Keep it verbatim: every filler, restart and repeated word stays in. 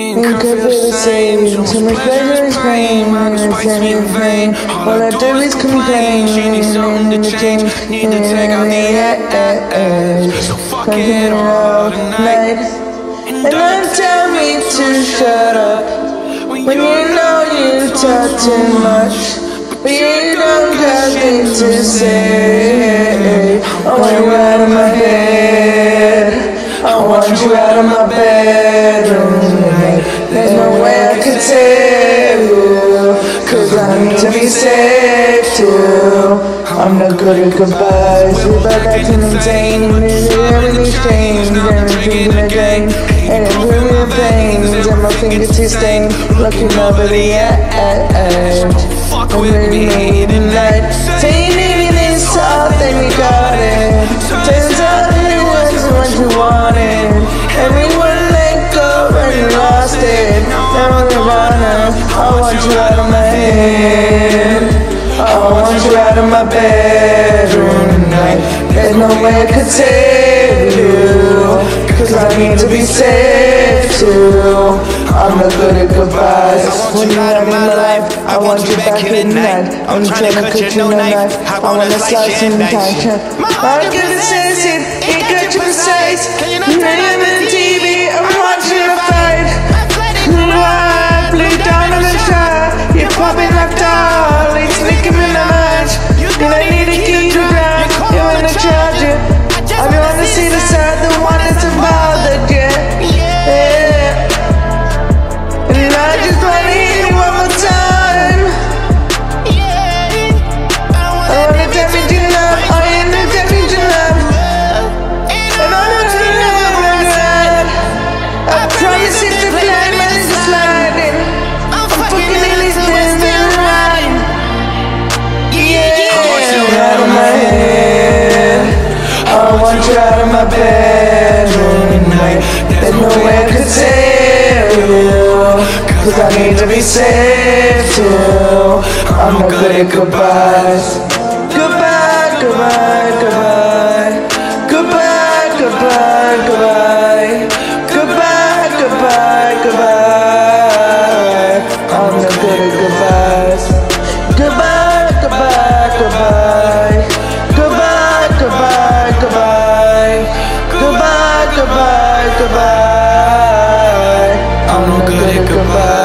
being could feel the same. So much pleasure is pain, man, it's plenty in vain. All I do is complain. She needs something to change, need to take out the edge. So fuck it all tonight. And don't tell me to shut up when you know you talk too much, but you don't got things to say. I want you out of my head, I want you out of my bedroom. There's no way I could tell you, cause I need to be safe too. I'm not good at goodbyes, we're back acting insane. Everything's changed, and I'm drinking again. And I'm doing things, and my fingertips stained, looking over the edge. Fuck with me tonight. Saying even this all, then we got it. Turns out it wasn't what you wanted. Everyone let go and you lost it. Now I'm running. I want you out of my head, I want you out of my bedroom tonight. There's no way I could save you, cause I need to be safe too. I'm not good at goodbyes. When you're out of my life, I want you back at night. I'm trying to cut you no knife, I wanna slice and dice. I'm gonna say it, it got you precise. You're in the T V, I'm watching a fight. I blew down on the shot, you're popping like darlings, Nicki Minaj. And I need to keep you down, you wanna charge it. I don't wanna see the side, the one that's bothered you. Yeah. And I just wanna hear you one more time. I wanna damage your love, I ain't no damage your love. And I don't know that. I promise it's a climb and it's sliding. I'm fucking in this thing and riding. Yeah. I want you out of my head, I want you out of my bedroom tonight. There's no way I could tell you, cause I need to be safe too. I'm not good at goodbyes. Goodbye, goodbye, goodbye. Goodbye, goodbye, goodbye. Goodbye, goodbye, goodbye. I'm not good at goodbyes. Goodbye, goodbye, goodbye. Goodbye, goodbye, goodbye. Goodbye, goodbye, goodbye. I'm not good at goodbye.